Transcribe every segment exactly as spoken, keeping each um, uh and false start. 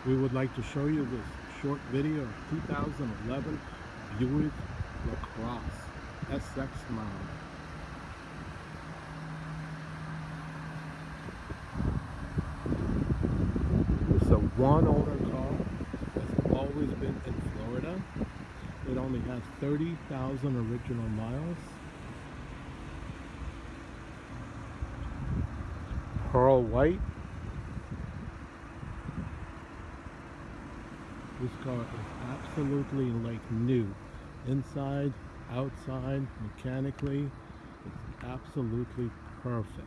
We would like to show you this short video of two thousand eleven Buick LaCrosse S X model. It's a one-owner car. Has always been in Florida. It only has thirty thousand original miles. Pearl white. This car is absolutely like new. Inside, outside, mechanically, it's absolutely perfect.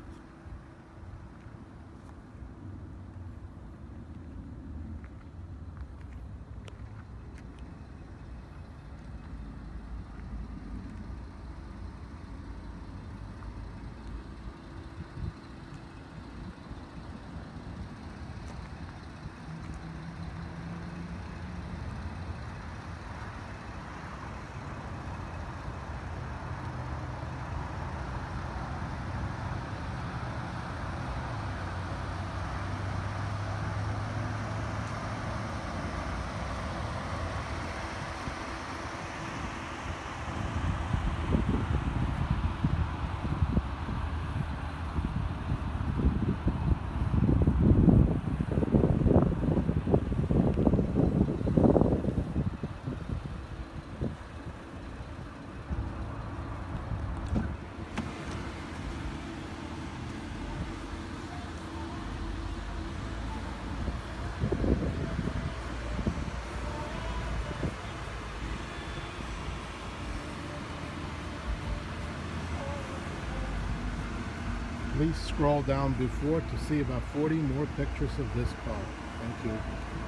Please scroll down before to see about forty more pictures of this car. Thank you.